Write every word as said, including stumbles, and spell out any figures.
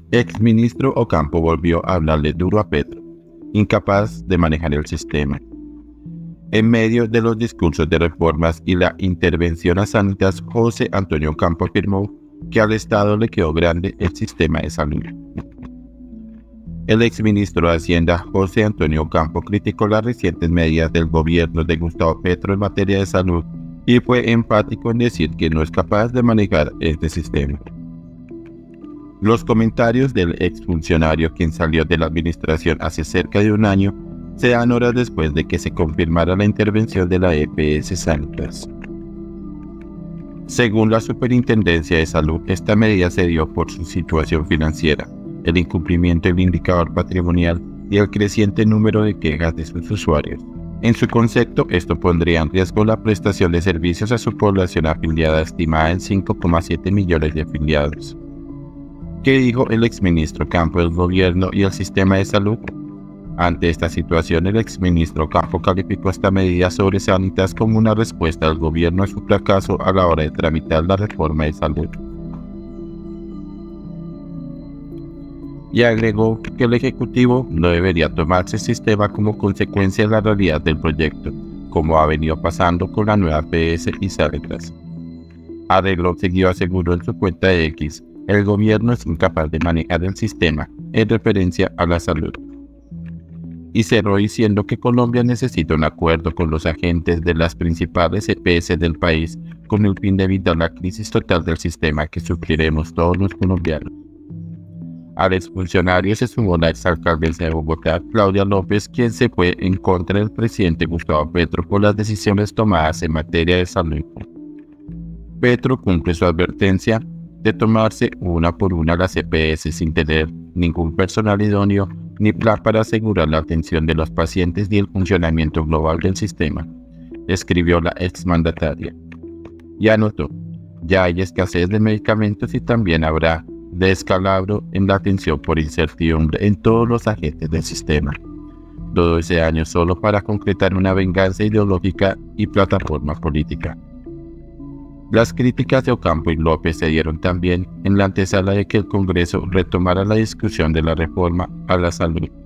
Exministro Ocampo volvió a hablarle duro a Petro, incapaz de manejar el sistema. En medio de los discursos de reformas y la intervención a Sanitas, José Antonio Ocampo afirmó que al Estado le quedó grande el sistema de salud. El exministro de Hacienda, José Antonio Ocampo, criticó las recientes medidas del gobierno de Gustavo Petro en materia de salud y fue enfático en decir que no es capaz de manejar este sistema. Los comentarios del exfuncionario, quien salió de la administración hace cerca de un año, se dan horas después de que se confirmara la intervención de la E P S Sanitas. Según la Superintendencia de Salud, esta medida se dio por su situación financiera, el incumplimiento del indicador patrimonial y el creciente número de quejas de sus usuarios. En su concepto, esto pondría en riesgo la prestación de servicios a su población afiliada, estimada en cinco coma siete millones de afiliados. ¿Qué dijo el exministro Ocampo del gobierno y el sistema de salud? Ante esta situación, el exministro Ocampo calificó esta medida sobre Sanitas como una respuesta del gobierno a su fracaso a la hora de tramitar la reforma de salud. Y agregó que el Ejecutivo no debería tomarse el sistema como consecuencia de la realidad del proyecto, como ha venido pasando con la nueva P S y Sanitas. Arregló seguido aseguró en su cuenta de X, el gobierno es incapaz de manejar el sistema, en referencia a la salud. Y cerró diciendo que Colombia necesita un acuerdo con los agentes de las principales E P S del país con el fin de evitar la crisis total del sistema que sufriremos todos los colombianos. Al exfuncionario se sumó la exalcaldesa de Bogotá, Claudia López, quien se fue en contra del presidente Gustavo Petro por las decisiones tomadas en materia de salud. Petro cumple su advertencia de tomarse una por una las E P S sin tener ningún personal idóneo ni plan para asegurar la atención de los pacientes ni el funcionamiento global del sistema, escribió la exmandataria. Y anotó, ya hay escasez de medicamentos y también habrá descalabro en la atención por incertidumbre en todos los agentes del sistema. Todo ese año solo para concretar una venganza ideológica y plataforma política. Las críticas de Ocampo y López se dieron también en la antesala de que el Congreso retomara la discusión de la reforma a la salud.